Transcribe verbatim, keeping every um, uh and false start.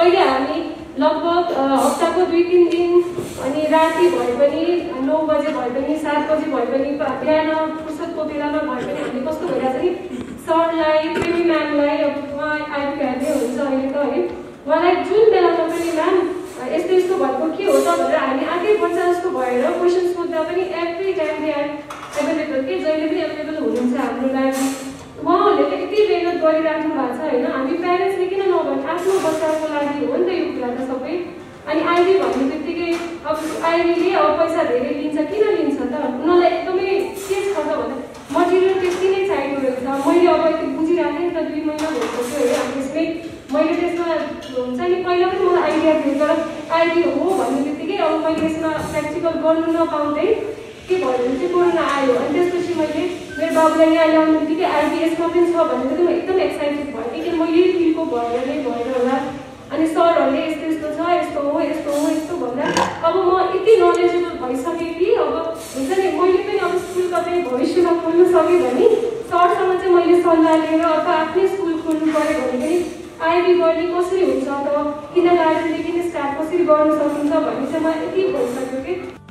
अहिले हामी लगभग हप्ताको दुई तिन दिन अनि राति भए पनि नौ बजे भए पनि सात बजे भए पनि बिहान फुर्सदको बेलामा भए पनि हामीले कस्तो भइरहेछ नि सरलाई प्रेमी म्यामलाई अब उहाँ आइपुगिहाल्ने हुन्छ अहिले त है उहाँलाई जुन बेलामा पनि म्याम यस्तो यस्तो भएको के हो त भनेर हामी आधी वर्ष जस्तो भएर क्वेसन सोध्दा पनि every time they are available के जहिले पनि एभाइलेबल हुनुहुन्छ हाम्रो लागि उहाँहरूले त यति मेहनत गरिराख्नु भएको छ होइन हामी प्यारेन्ट्सले किन नभने आफ्नो बच्चाको लागि हो नि त यो कुरा त सबै अनि आइडी भन्ने बित्तिकै अब आइडीले अब पैसा धेरै लिन्छ किन लिन्छ त उनीहरूलाई एकदमै के छ त भने मटेरियल त्यति नै चाहिएको रहेछ मैले अब यति बुझिरहेको थिएँ नि त दुई महिना भइसक्यो है अब त्यसमै मैले त्यसमा हुन्छ नि पहिला पनि मलाई आइडिया थियो तर आइडी हो भन्ने बित्तिकै अब मैले यसमा प्र्याक्टिकल गर्नु नपाउँदै के भयो भने चाहिँ कोरोना आयो अनि त्यसपछि मैले मेरो बाबुलाई यहाँ ल्याउनु बित्तिकै आइडी यसमा पनि छ भनेर चाहिँ म एकदम एक्साइटेड भएँ किन म यही फिल्डको भएर नै भएर होला अनि सरहरूले यस्तो यस्तो छ यस्तो हो यस्तो हो यस्तो भन्दा अब म यति नलेजेबल भइसकेँ कि अब हुन्छ नि मैले पनि अब स्कुलका चाहिँ भविष्यमा खोल्नु सकेँ भने सरसँग चाहिँ मैले सल्लाह लिएर अथवा आफ्नै स्कुल खोल्नु पऱ्यो भने पनि आइडी गर्ने कसरी हुन्छ त किन गार्डनदेखि स्टार्ट कसरी गर्न सकिन्छ भन्ने चाहिँ म यति भइसक्यो कि